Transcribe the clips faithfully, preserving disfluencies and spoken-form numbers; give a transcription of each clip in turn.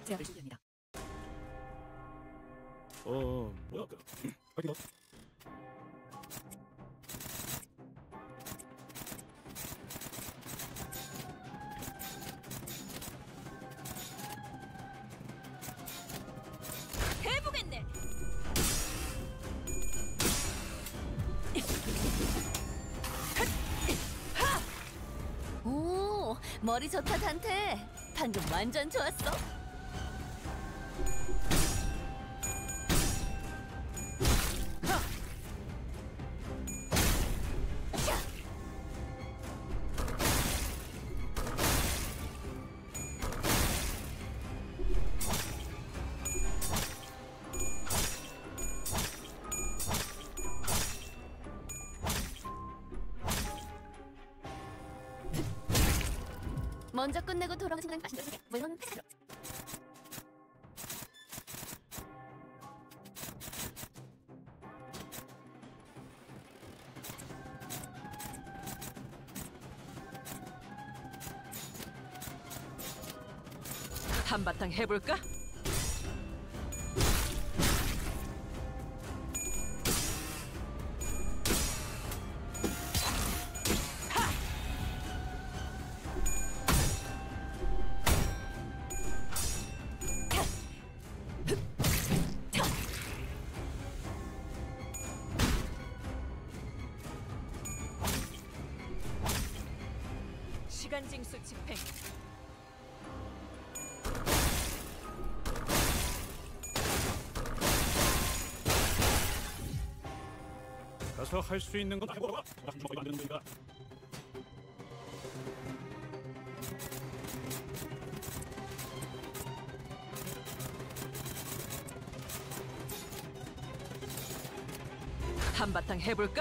제압을 준비합니다. 어, 뭐야? 파이팅. 해보겠네. 오, 머리 좋다 단테. 방금 완전 좋았어. 먼저 끝내고 돌아오는 순간 맛있는 소개. 물론 패스로. 한바탕 해볼까? 시간 징수 집행. 가서 할 수 있는 건 해보라. 만드는 거니까. 한바탕 해볼까?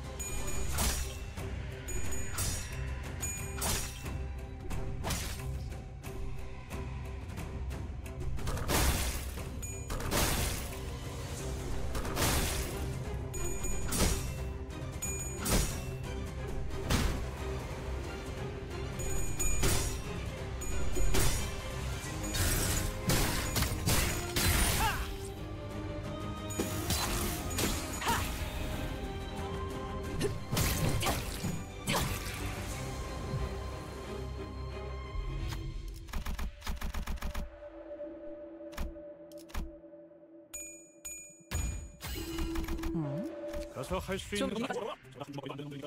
가서 할 수 있는 건 해보라. 만드는 거니까.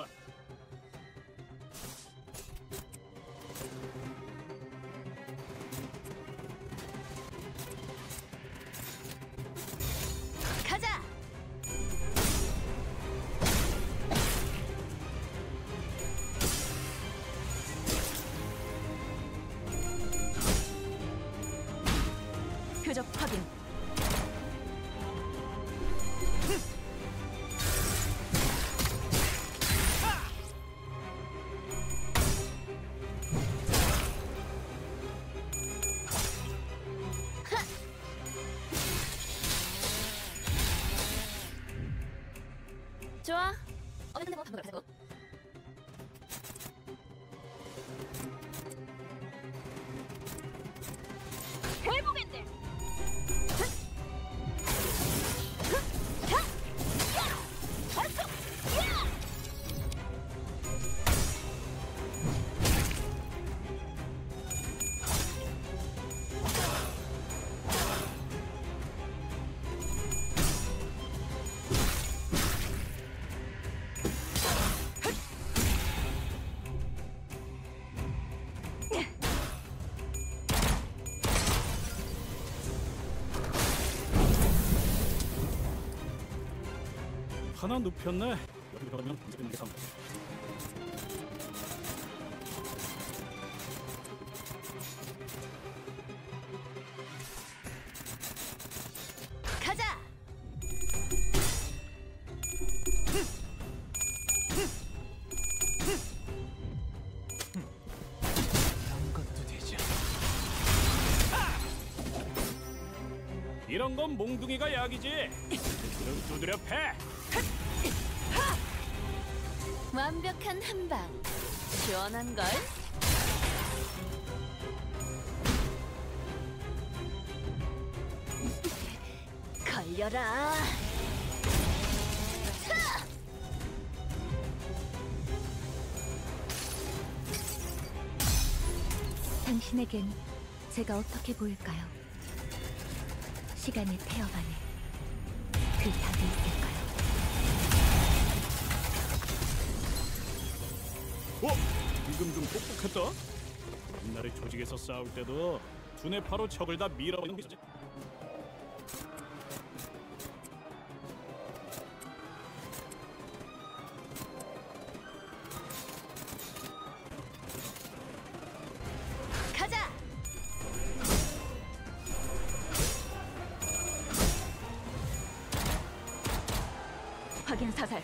가자. 표적 확인. 좋아. 어디 뭐 방금 가자고. 해보겠네. 하나 눕혔네. 여기 가면 언제든 계산. 가자. 이런 것도 되죠. 이런 건 몽둥이가 약이지. 그럼 두드려 패. 완벽한 한방. 시원한걸? 걸려라. 당신에겐 제가 어떻게 보일까요? 시간의 태엽 안에 그 답이 있을까요? 어? 지금 좀 똑똑했다. 옛날에 조직에서 싸울 때도 두뇌 파로 적을 다 밀어버리는 게 있었지. 가자. 확인 사살.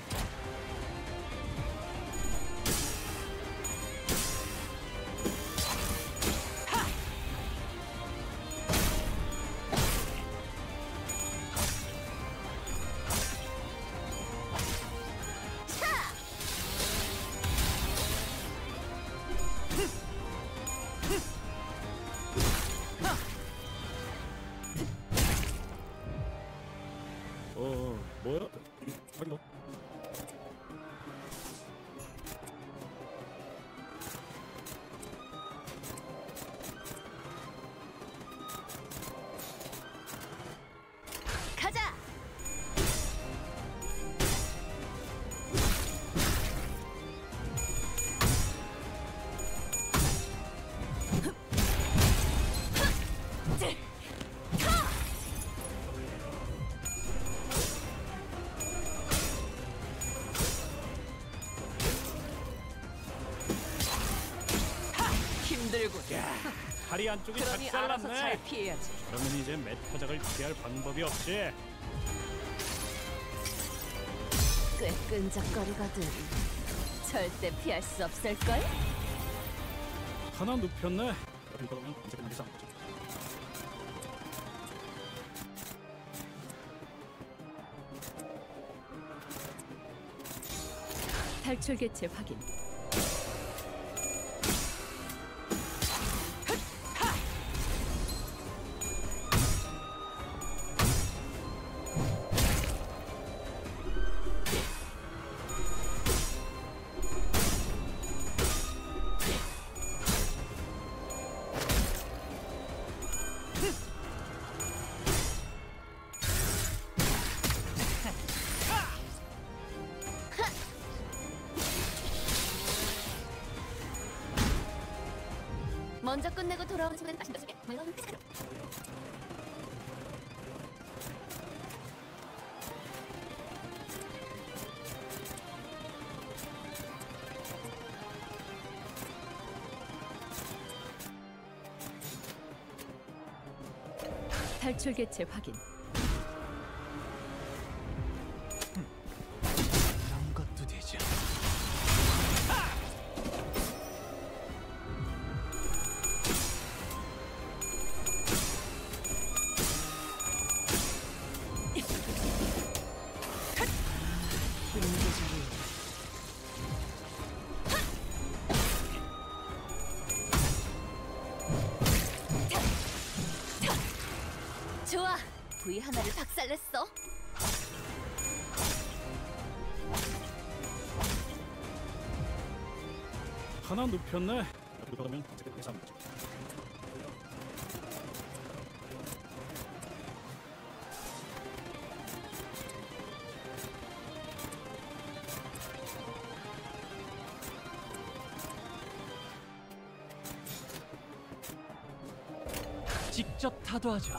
어, 뭐야? 확인. 가자. 힘들군. 다리 안쪽이 그러니 알아서 작살났네. 잘 피해야지. 그러면 이제 메타작을 피할 방법이 없지. 꽤 끈적거리거든. 절대 피할 수 없을걸? 하나 눕혔네. 그러면 이제 그냥 싸움이지. 탈출 개체 확인. 먼저 끝내고 돌아오는 순간 맛있는 속에 물건 피자로. 탈출 개체 확인. 그런 것도 되죠. 좋아. 부위 하나를 박살냈어. 하나 눕혔네. 그러면 이제 그냥 싸움이지. 직접 타도하죠.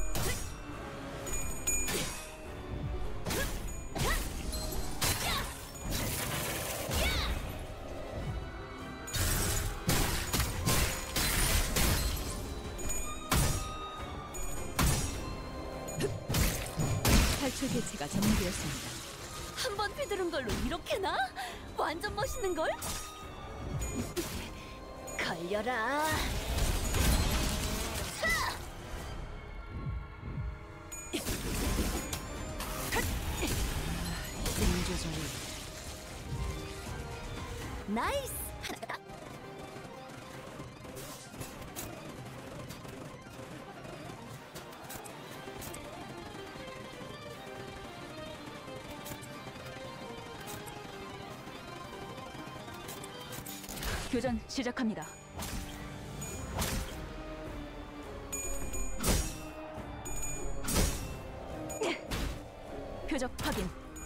탈출 개체가 점령되었습니다. 한 번 휘두른 걸로 이렇게나? 완전 멋있는 걸? 걸려라. 힘 조절이. 나이스. 하나. 교전 시작합니다. 표적 확인.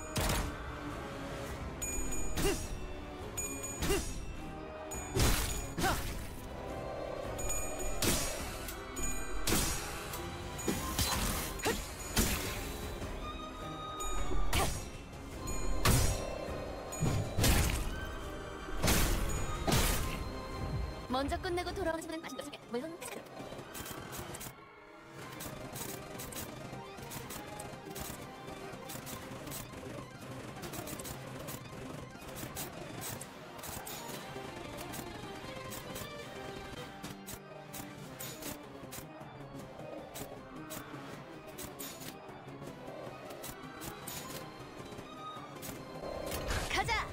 먼저 끝내고 돌아오는 집은 맛있는 것을 물론 가자.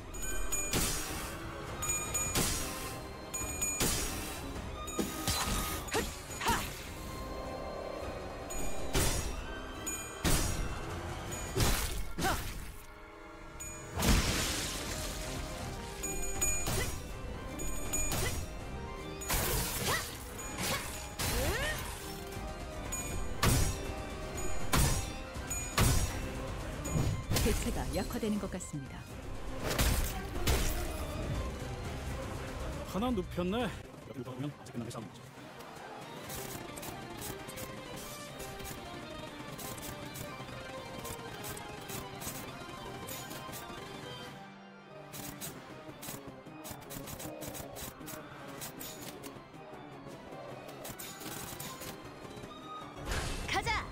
대체가 약화되는 것 같습니다. 하나 눕혔네. 여기 보면 끝나게 싸우죠. 가자.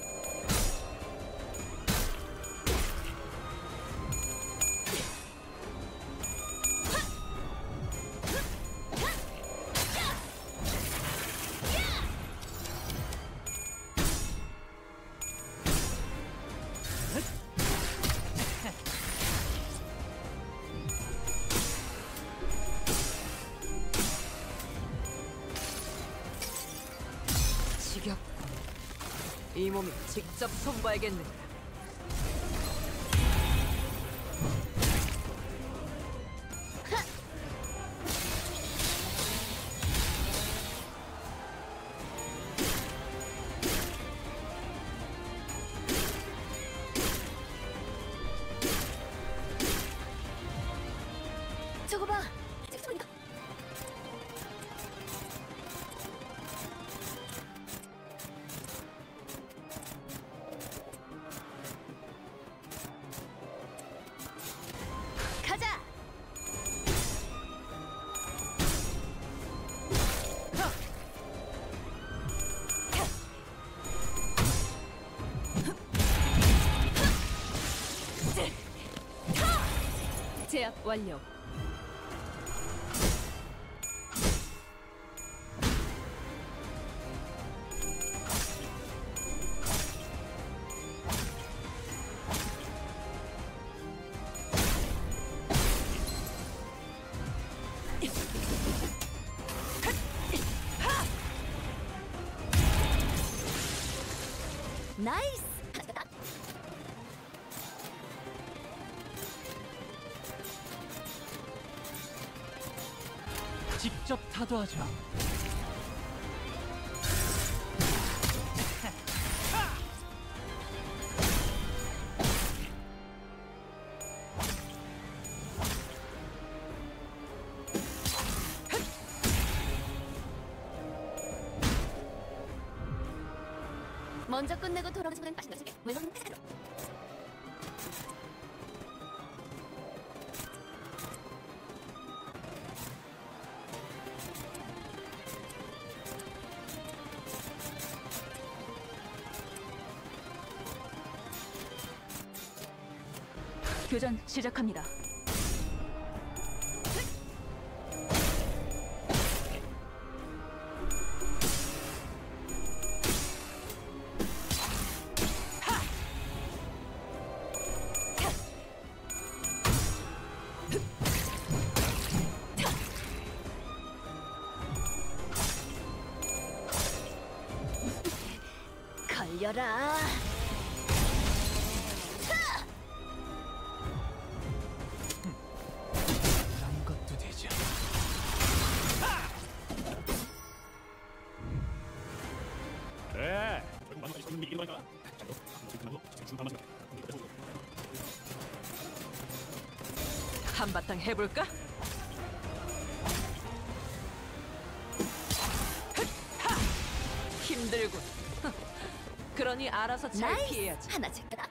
지겹. 이 몸이 직접 손봐야겠네. 저거 봐. 저기 소리가. 가자. 제압 완료. 나이스. 직접 타도하죠. 먼저 끝내고 돌아오는 집은 맛있는 것을 물론 교전 시작합니다. 걸려라. 이런 것도 되죠. 한바탕 해볼까? 하! 힘들군. 그러니 알아서 잘 나이스! 피해야지. 하나 제껴라.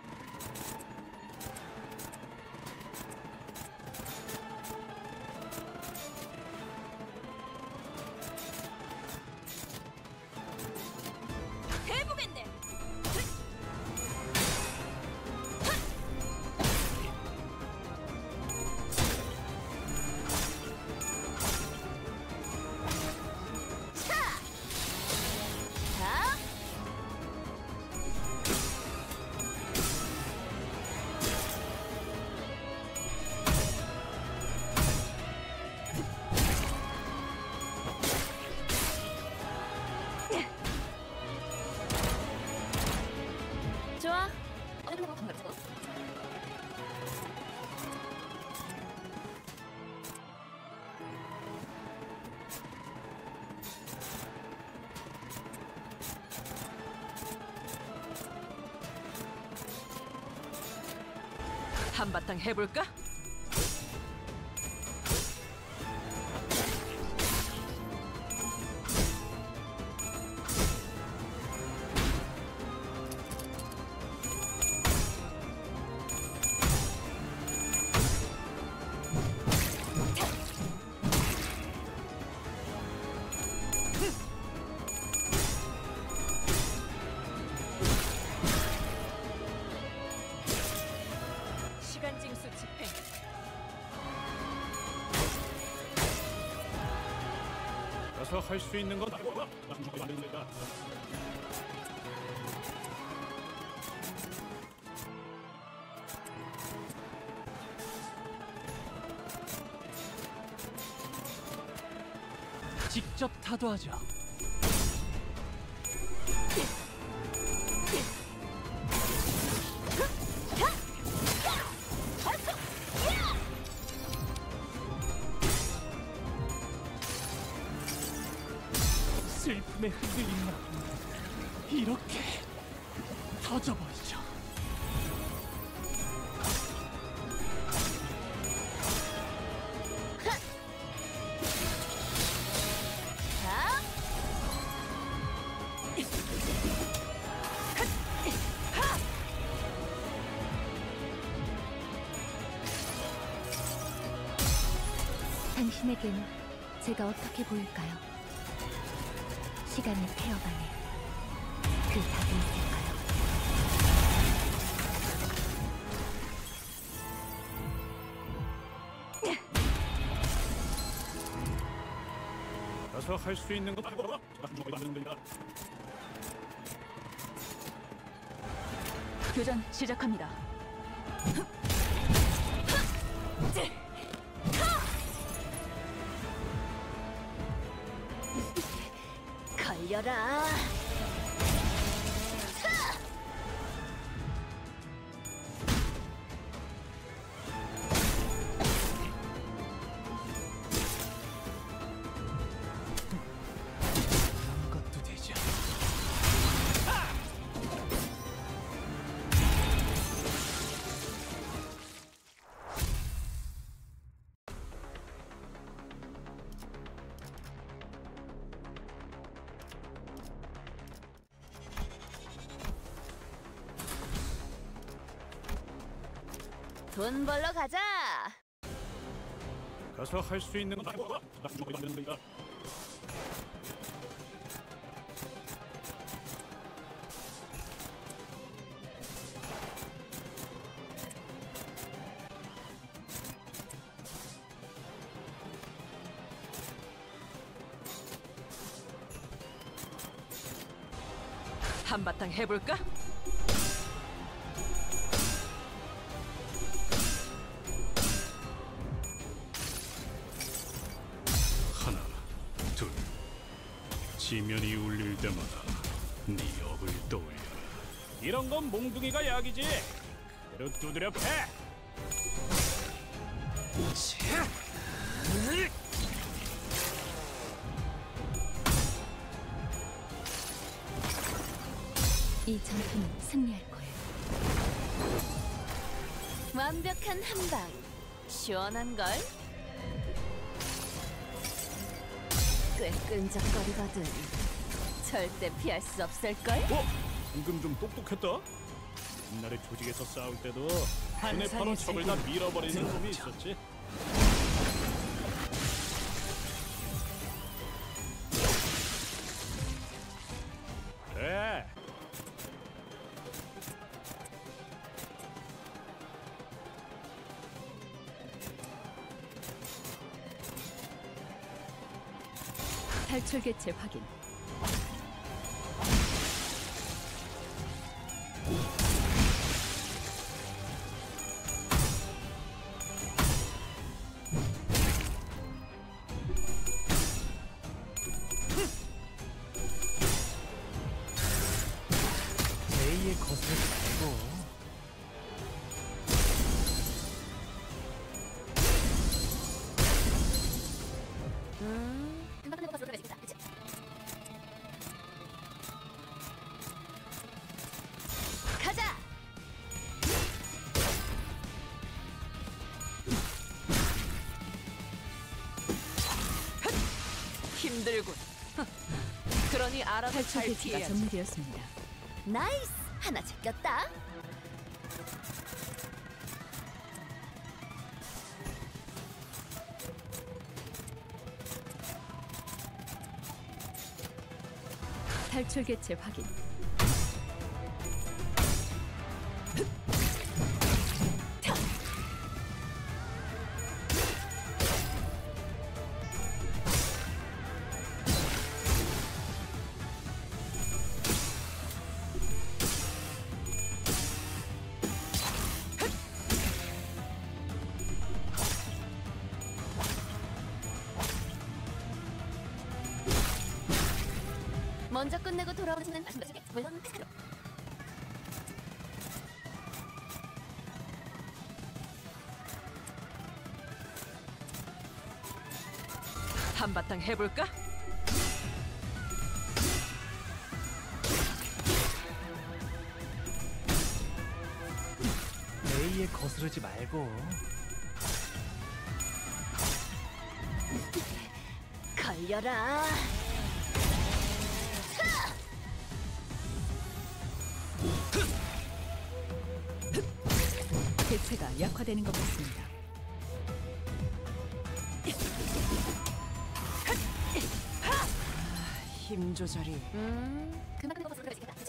해보겠네. 자. 좋아. 어느 정도 반갑고. 한바탕 해볼까? 시간 징수 집행. 가서 할 수 있는 건 아무거나 하는 거다. 직접 타도하죠. 슬픔에 흔들린 마음 이렇게 터져버리죠. 자. 당신에겐 제가 어떻게 보일까요? 시간의 태어방에 그 답이 있을까요? 가서 할 수 있는 건 아무거나 하는 거다. 교전 시작합니다. 걸려라. 그런 것도 되죠. 돈 벌러 가자. 가서 할 수 있는 건 아무거나 하는 거다. 한바탕 해볼까? 하나, 둘. 지면이 울릴 때마다 네 업을 떠올려라. 이런 건 몽둥이가 약이지. 그대로 두드려 패. 이 전투는 승리할 거예요. 완벽한 한 방. 시원한걸? 꽤 끈적거리거든. 절대 피할 수 없을걸? 어? 방금 좀 똑똑했다. 옛날에 조직에서 싸울 때도 눈에 파로 적을 다 밀어버리는 놈이 있었지. 그래. 탈출 개체 확인. 제이의 거스르지 말고. 음, 금방 끝내고 가서 들어가야겠다. 그치? 가자! 힘들군. 그러니 알아서 탈출 잘 개체가 피해야지. 정리되었습니다. 나이스! 하나 제꼈다. 탈출 개체 확인. 먼저 끝내고 돌아오는 말씀드리게. 물론 패스로. 한바탕 해볼까? 제이의 거스르지 말고. 걸려라. 개체가 약화되는 것 같습니다. 힘 조절이. 음, 금방 끝내고 가서 들어가야겠다. 그치?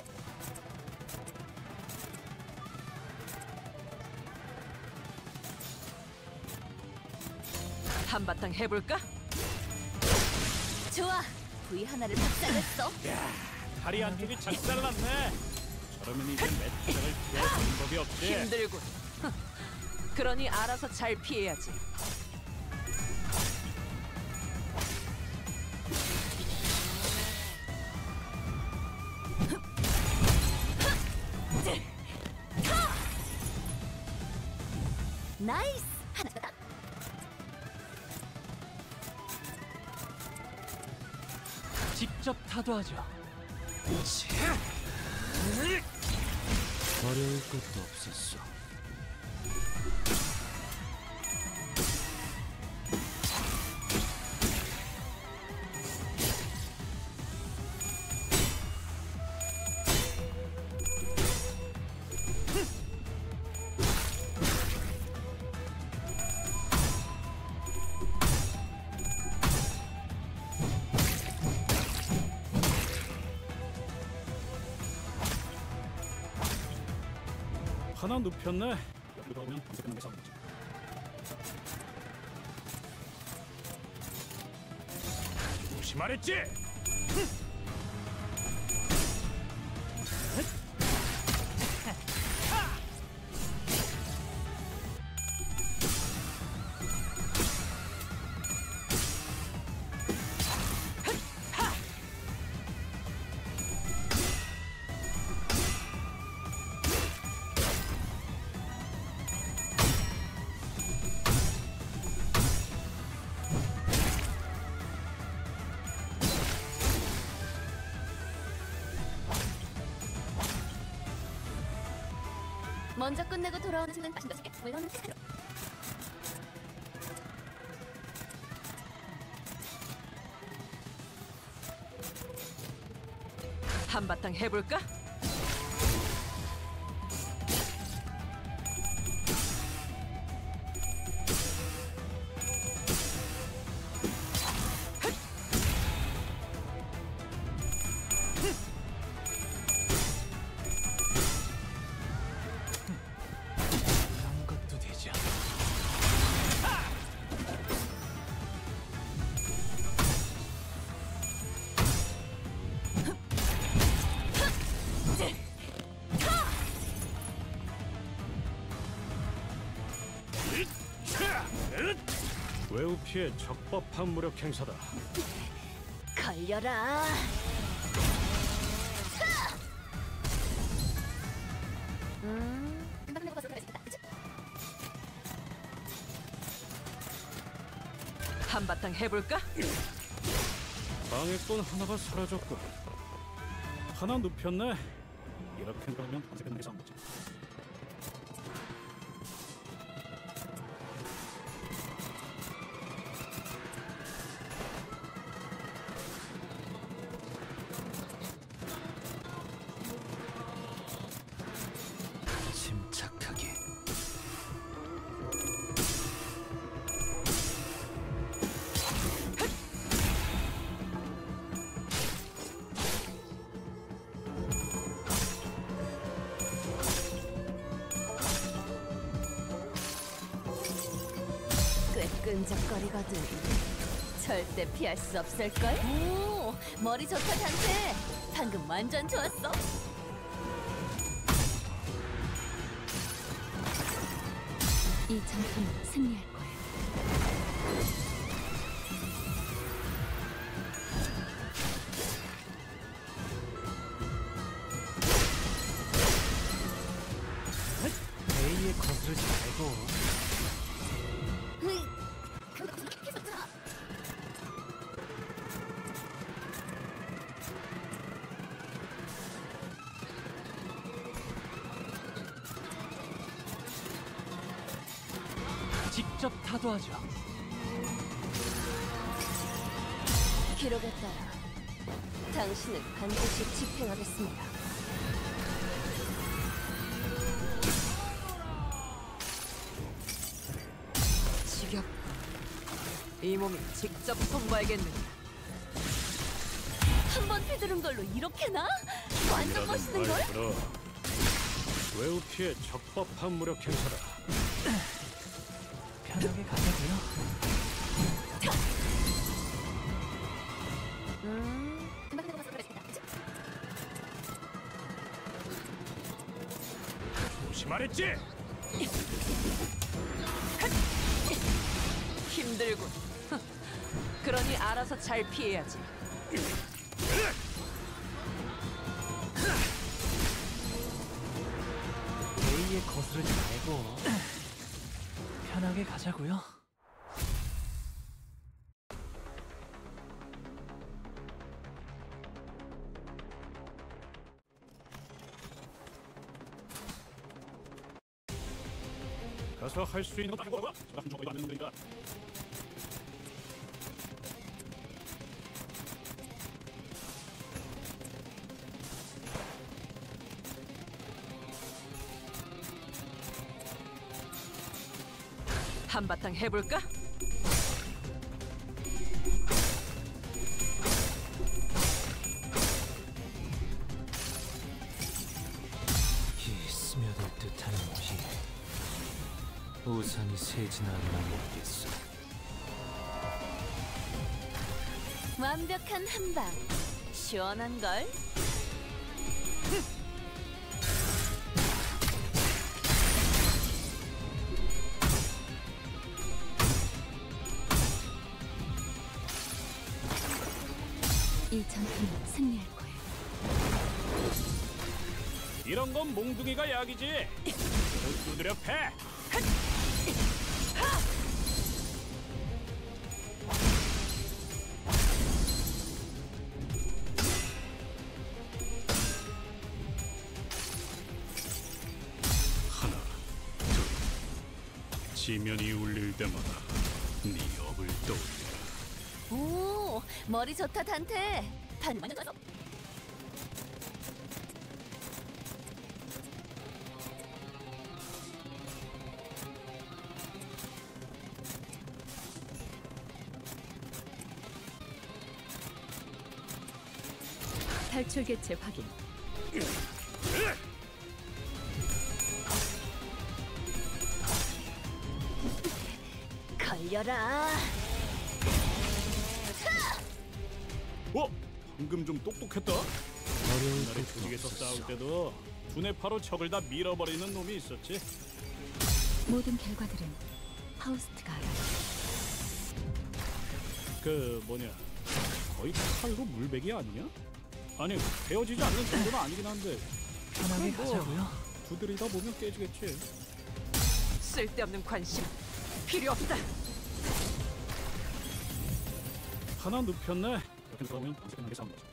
한바탕 해볼까? 좋아. 부위 하나를 박살냈어. 다리 안쪽이 작살났네. 저러면 이제 매트장을 피할 방법이 없지. 힘들군. 그러니 알아서 잘 피해야지. 나이스. 하나 더. 직접 타도하죠. 어려울 것도 없었어. 하나 눕혔네. 그러면 검색하는 게 상관없지. 조심하랬지. 먼저 끝내고 돌아오는 순간 말씀드리게. 물론 패스로. 한바탕 해볼까? 이런 것도 되죠. 외우피의 적법한 무력 행사다. 걸려라. 음, 금방 끝내고 가서 가야겠다. 그치? 한바탕 해볼까? 방해꾼 하나가 사라졌고 하나 눕혔네. 이렇게 가면 어떻게 끝나게 싸움이지. 침착하게. 꽤 끈적거리거든. 절대 피할 수 없을걸? 오, 머리 좋다 단테. 방금 완전 좋았어. 이 전투는 승리할 거예요. A에 거스르지 말고. 으이, 그거 계속 들어. 직접 타도하죠. 기록에 따라 당신을 반드시 집행하겠습니다. 지겹고 이 몸이 직접 손봐야겠네. 한 번 휘두른 걸로 이렇게나? 완전 멋있는 걸? 말 들어. 외우피의 적법한 무력 행사다. 편하게 가자고요. 음, 금방 끝내고 가서 가야겠다. 그치? 조심하랬지? 힘들군. 그러니 알아서 잘 피해야지. A에 거스르지 말고. 편하게 가자고요. 가서 할 수 있는 거 다 해봐. 제가 한 조각이 맞는 놈들이다. 한바탕 해볼까? 이 스며들 듯하는 피. 우산이 새지나 않나 모르겠어. 완벽한 한방. 시원한 걸? 이 전투는 승리할 거예요. 이런 건 몽둥이가 약이지. 두드려 패. 하나, 둘. 지면이 울릴 때마다 네 업을 떠올려. 오, 머리 좋다 단테. 반 완전 좋았어. 탈출 개체 확인. 걸려라. 어? 방금 좀 똑똑했다. 어려울 옛날에 것도 조직에서 없었어. 싸울 때도 두뇌 파로 적을 다 밀어버리는 놈이 있었지. 모든 결과들은 파우스트가 알아. 그 뭐냐, 거의 칼로 물베기 아니냐? 아니, 베어지지 않는 정도는 아니긴 한데 편하게 뭐. 가자고요. 두드리다 보면 깨지겠지. 쓸데없는 관심 필요 없다. 하나 눕혔네. 이렇게 싸우면 엄청나게 싸운 거지.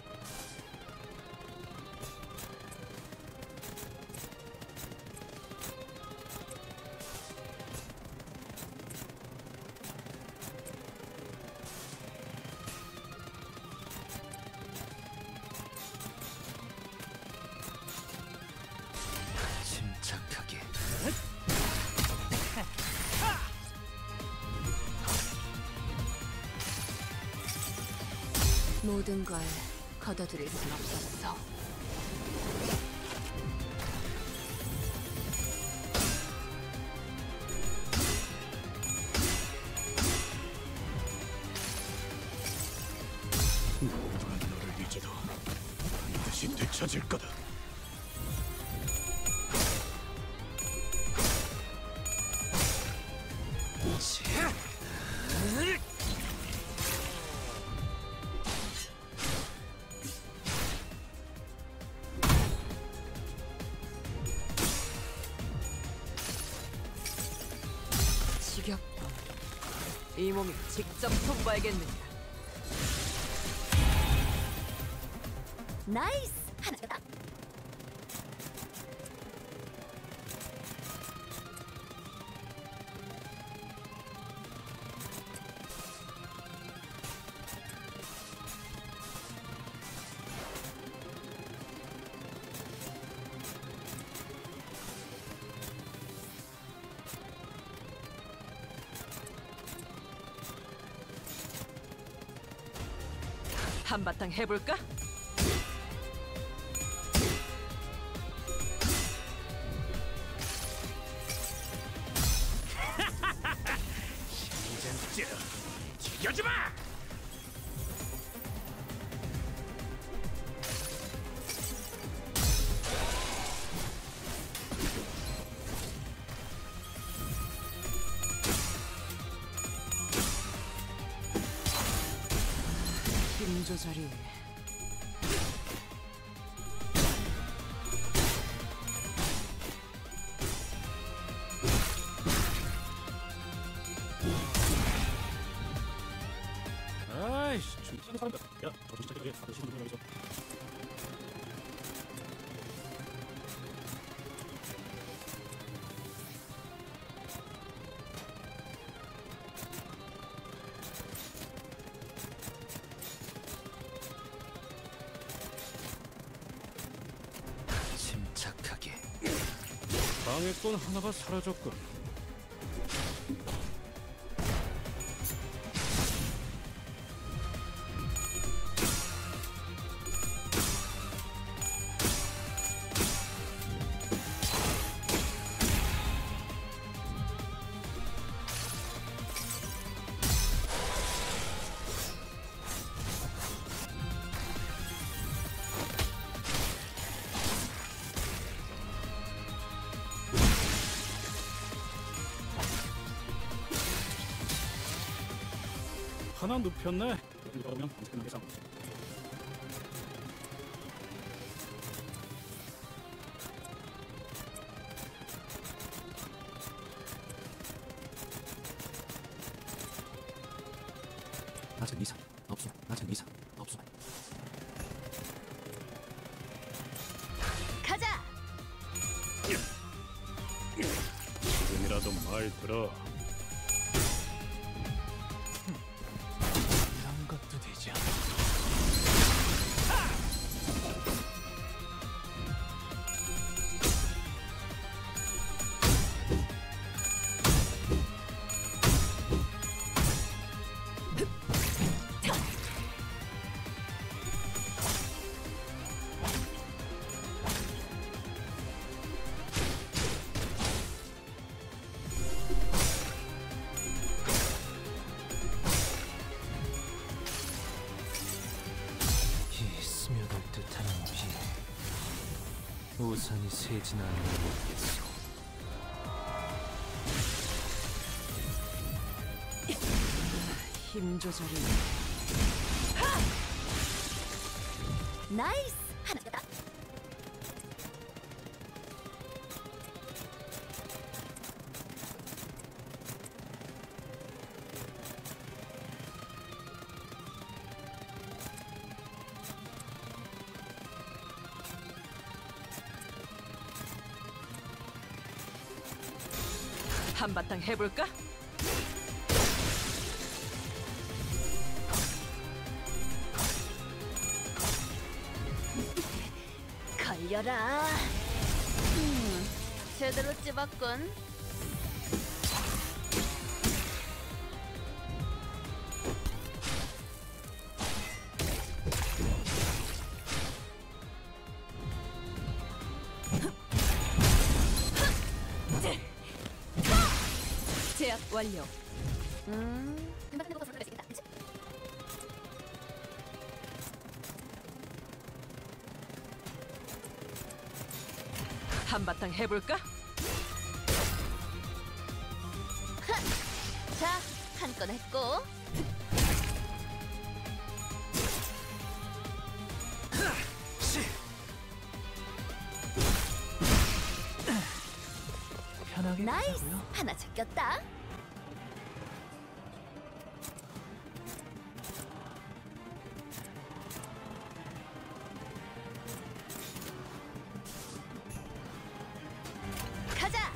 침착하게. 모든 걸 걷어들일 순 없었어. 모두가 너를 이제도 반드시 되찾을 거다. 지겹고 이 몸이 직접 손봐야겠느냐. 나이스! 하나다! 한바탕 해볼까? 찌르, 죽여주마! 힘 조절이 아이씨, 춤추는 사람들. 야, 저 진짜 그게 다들 신는 거라서. 침착하게. 방해꾼 하나가 사라졌군. 하나 눕혔네. 이거 그러면 엄청나게 싸운 거지. 낮은 이상 없어. 낮은 이상 없어. 가자! 지금이라도 말 들어. 이런 것도 되지 않아. 우산이 새진 않는 모르겠소. 힘 조절이 나이스! 하나 다 한바탕 해볼까? 걸려라. 음, 제대로 찝었군. 제압 완료. 음, 금방 해보고 소리가 있겠다. 그치? 한바탕 해볼까? 자, 한 건 했고. 편하게 나이스! 가자고요. 하나 제꼈다. 가자!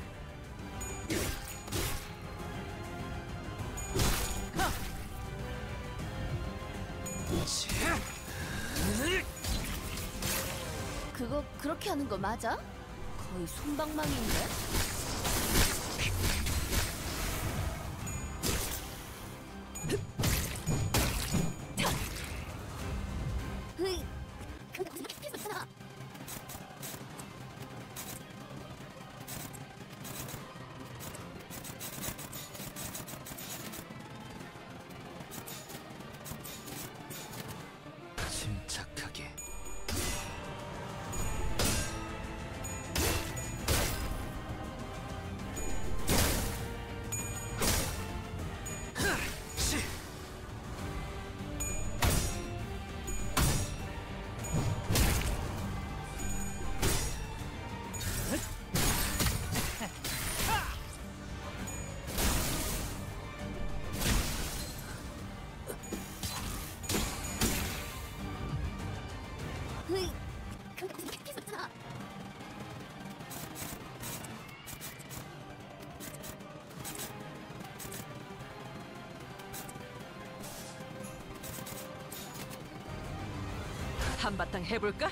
그거 그렇게 하는 거 맞아? 거의 손방망이인데? 으이, 근데 무슨 피었잖아 침착하게. 으이, 근데 무슨 피었잖아 한바탕 해볼까?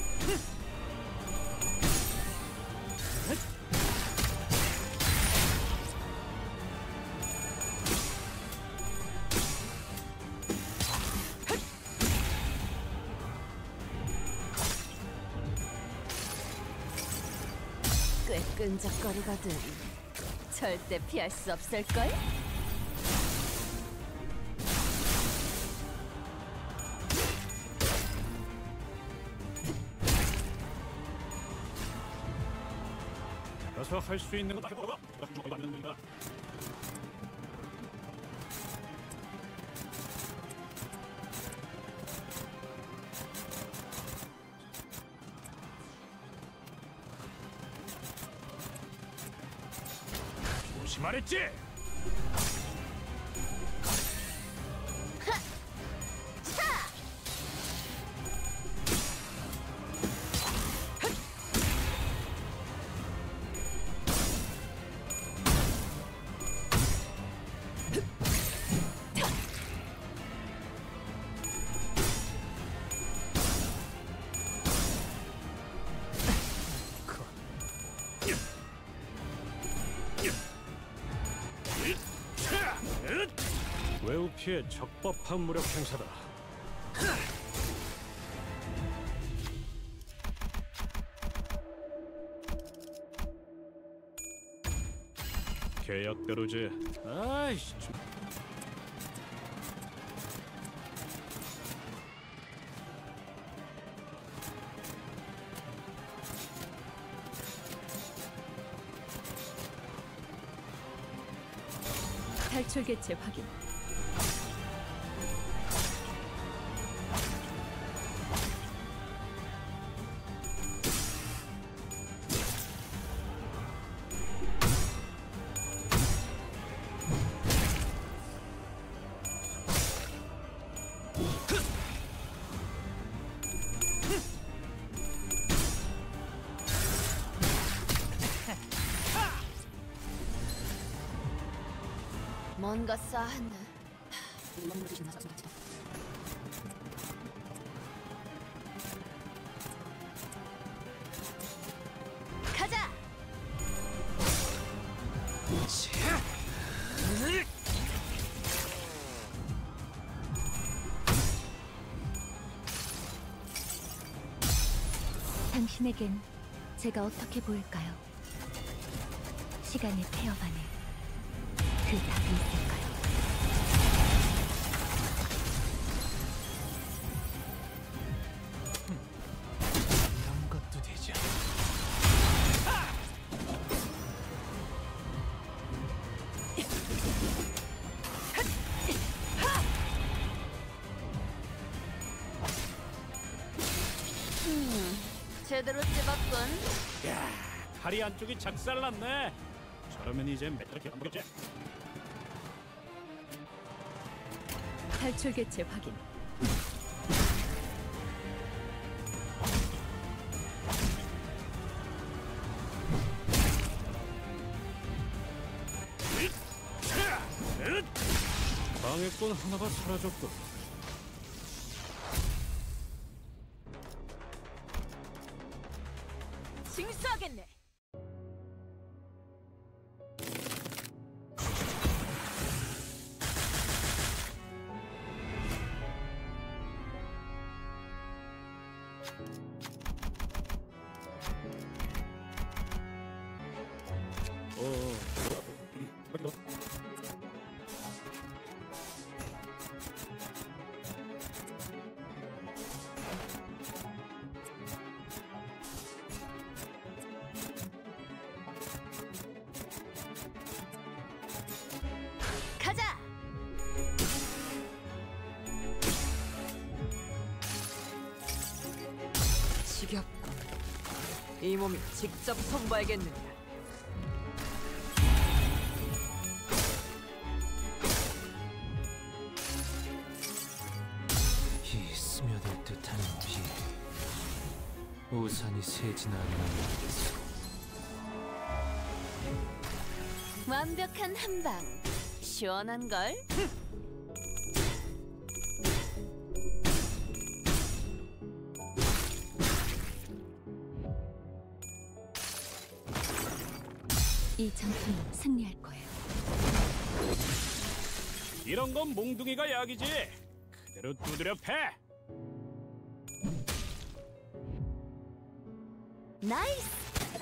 꽤 끈적거리거든. 절대 피할 수 없을걸? 가서 할 수 있는 거 다 해보라. 받는 거다. 조심하랬지? 외우피의 적법한 무력 행사다. 계약대로지. 아이씨. 좀- 탈출 개체 확인. 뭔가 싸하네. 가자. 당신에겐 제가 어떻게 보일까요? 시간의 폐허반에 그 답이 있을까요? 이런 것도 되죠. 제대로 찝었군. 야, 다리 안쪽이 작살났네. 저러면 이제 메탈 안 보겠지? 탈출 개체 확인. 방해꾼 하나가 사라졌군. 징수하겠네. 어. 가자. 지겹군. 이 몸이 직접 선보야겠느냐. 이 스며들 듯한 비. 우산이 새진 않는 모르겠소. 완벽한 한방. 시원한 걸. 이 전투는 승리할 거예요. 이런 건 몽둥이가 약이지. 그대로 두드려 패. 나이스.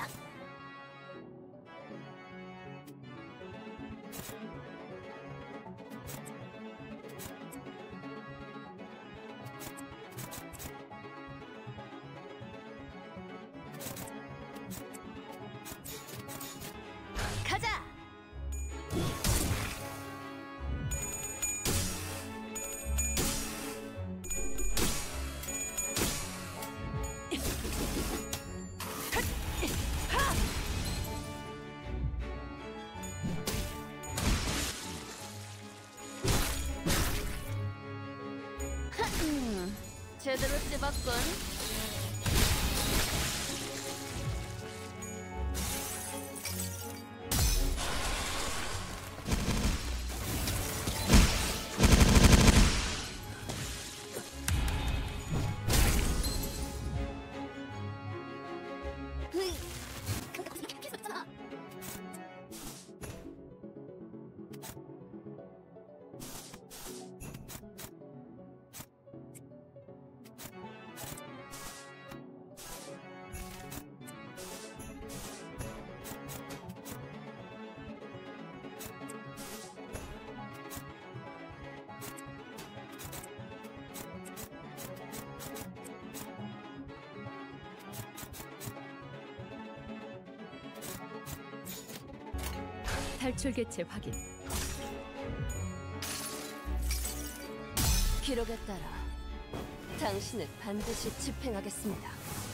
가자. 음, 제대로 찝었군. 으이, 근데 거기 이렇게 있었잖아. 탈출 개체 확인. 기록에 따라 당신을 반드시 집행하겠습니다.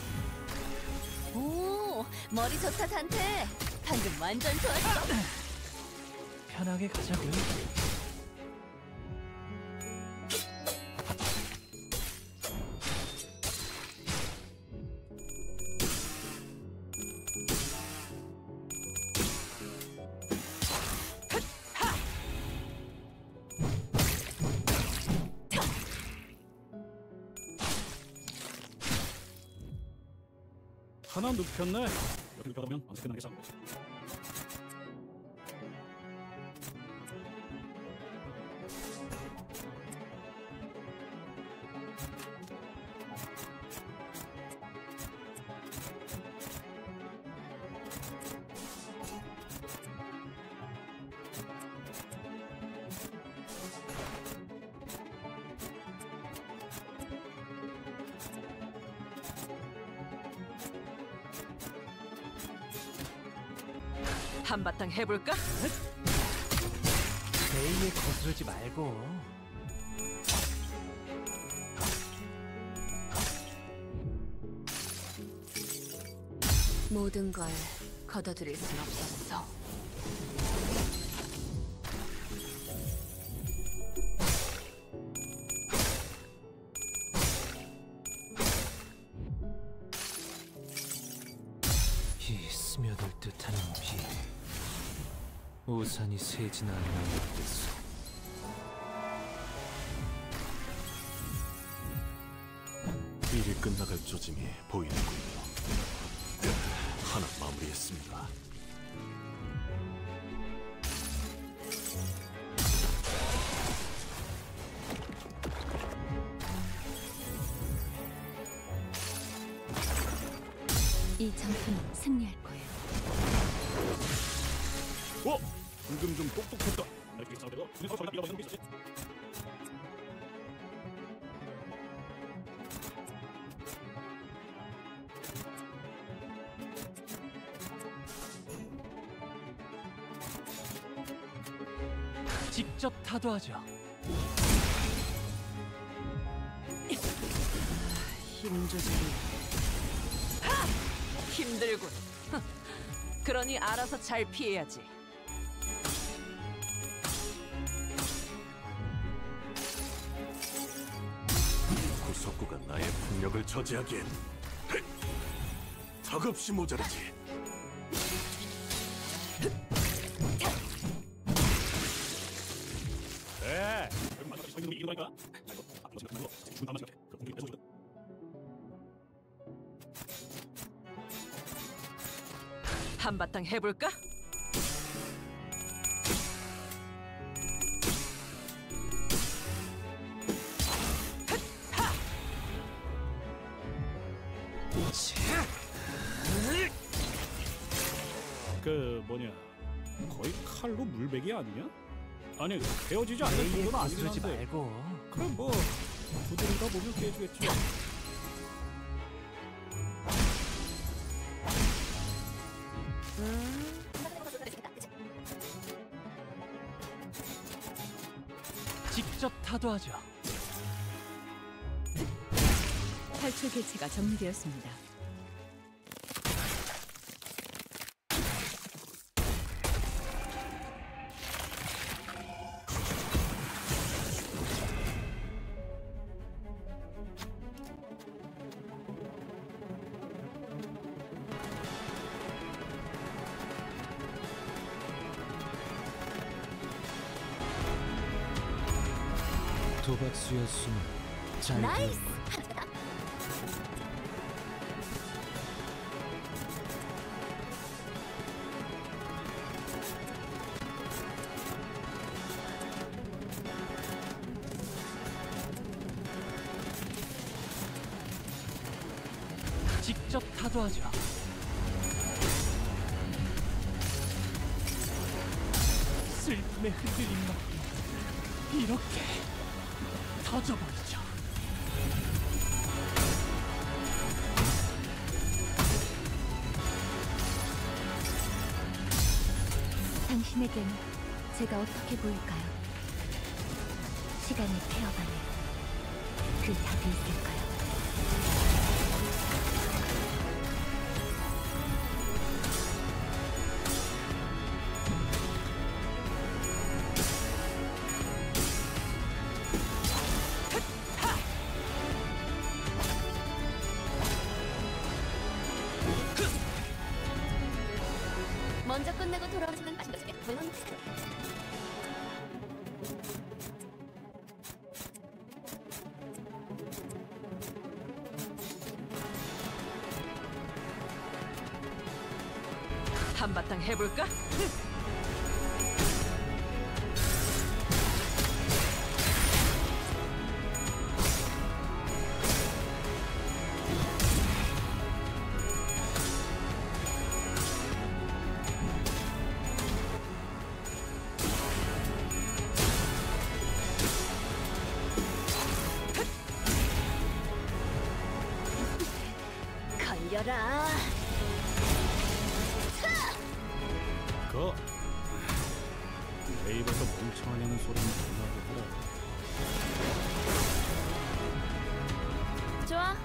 오, 머리 좋다 단테. 방금 완전 좋았어. 편하게 가자고요. 하나 눕혔네. 여기 눕혀가면 안 끝나게 싸우고. 한바탕 해볼까? 제이에 거스르지 말고. 모든 걸 걷어들일 순 없었어. 이 스며들 듯한 비. 우산이 새진 않는 어땠어. 일이 끝나갈 조짐이 보이는군요. 하나 마무리했습니다. 이 전투는 승리할 거예요. 어? 방금 좀 똑똑했다. 이렇게 싸우다가 눈에서 저기다 밀어버리는 게 있었지. 직접 타도하죠. 힘 조절이 힘들군. 그러니 알아서 잘 피해야지. 구석구가 나의 폭력을 저지하기엔 턱없이 모자르지. 네. 그럼 마지막에 서 있는 놈이 이기는 거니까. 자, 이거 앞으로 생각하는 거 지금 남은 생각해. 그 공격이 뺏어주거든. 한바탕 해볼까? 그 뭐냐, 거의 칼로 물베기 아니냐? 아니, 베어지지 않는 제이에 정도는 아니긴 거스르지 한데. 말고. 그럼 뭐 두드리다 보면 깨지겠지. 직접 타도하죠. 탈출 개체가 정리되었습니다. 도박수의 숨은 잘 나이스! 직접 타도하죠. 슬픔에 흔들린 막 이렇게 터져버리죠. 당신에겐 제가 어떻게 보일까요? 시간의 태어반에 그 답이 있을까요? 먼저 끝내고 돌아오시는 맛있게 물론 한바탕 해볼까? 걸려라. 거. 내 입에서 멍청하냐는 소리는 나도 들어. 좋아.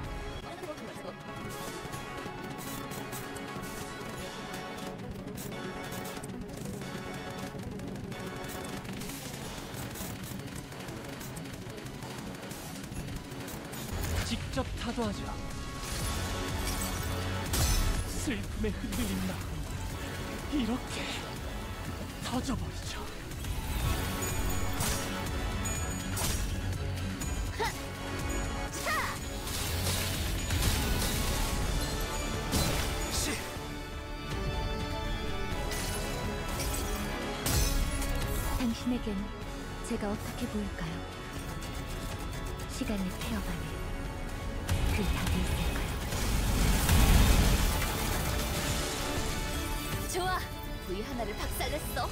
직접 타도하죠. 슬픔에 흔들린 마음 이렇게 터져버리죠. 당신에겐 제가 어떻게 보일까요? 시간의 폐업 안에 그 답이 있을까요? 좋아. 부위 하나를 박살냈어.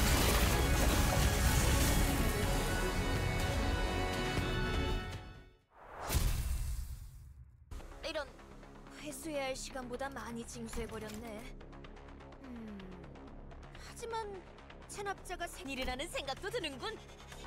이런, 회수해야 할 시간보다 많이 징수해버렸네. 음, 하지만 체납자가 생일이라는 생각도 드는군.